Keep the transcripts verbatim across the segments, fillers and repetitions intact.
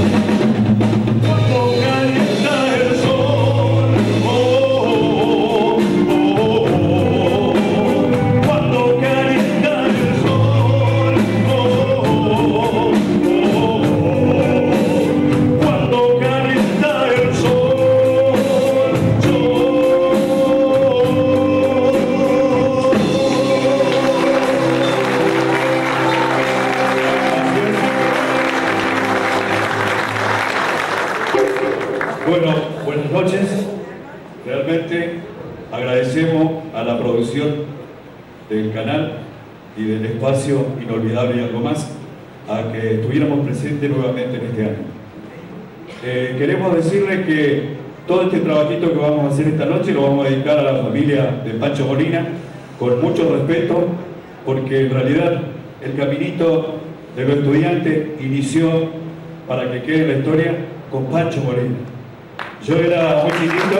Bueno, buenas noches. Realmente agradecemos a la producción del canal y del espacio Inolvidable y Algo Más a que estuviéramos presentes nuevamente en este año. Eh, queremos decirles que todo este trabajito que vamos a hacer esta noche lo vamos a dedicar a la familia de Pancho Molina con mucho respeto, porque en realidad el caminito de los estudiantes inició, para que quede en la historia, con Pancho Molina. Yo era muy chiquito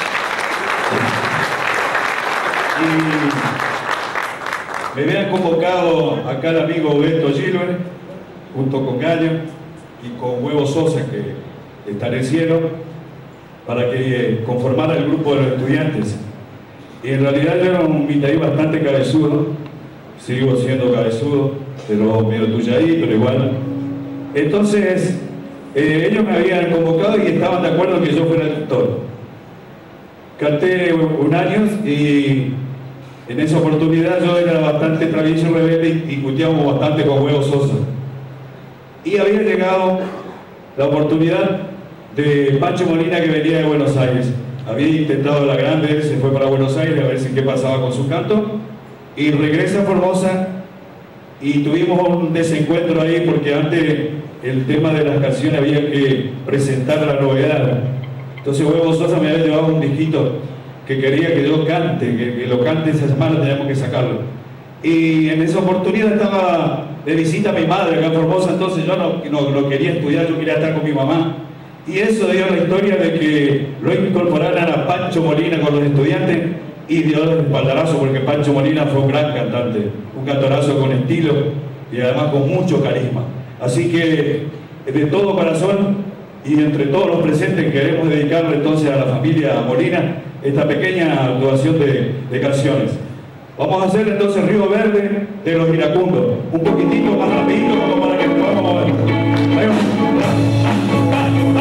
y me habían convocado acá el amigo Beto Gilbert, junto con Gallo y con Huevo Sosa, que está en el cielo, para que conformara el grupo de los estudiantes. Y en realidad yo era un mitaí bastante cabezudo, sigo siendo cabezudo, pero medio tuyadí, pero igual. Entonces, eh, ellos me habían convocado y estaban de acuerdo que yo fuera el tutor. Canté un año y en esa oportunidad yo era bastante travieso, rebelde y discutíamos bastante con Huevo Sosa. Y había llegado la oportunidad de Pancho Molina, que venía de Buenos Aires. Había intentado la grande, se fue para Buenos Aires a ver si qué pasaba con su canto, y regresa a Formosa y tuvimos un desencuentro ahí, porque antes el tema de las canciones había que presentar la novedad. Entonces Huevo Sosa me había llevado un disquito que quería que yo cante, que, que lo cante esa semana, teníamos que sacarlo. Y en esa oportunidad estaba de visita a mi madre acá en Formosa, entonces yo no, no, no quería estudiar, yo quería estar con mi mamá. Y eso dio la historia de que lo incorporaran a Pancho Molina con los estudiantes, y dio el espaldarazo, porque Pancho Molina fue un gran cantante, un cantorazo con estilo y además con mucho carisma. Así que de todo corazón y entre todos los presentes queremos dedicarle entonces a la familia Molina esta pequeña actuación de, de canciones. Vamos a hacer entonces Río Verde de los Iracundos, un poquitito más rapidito como para que podamos mover. Ahí va.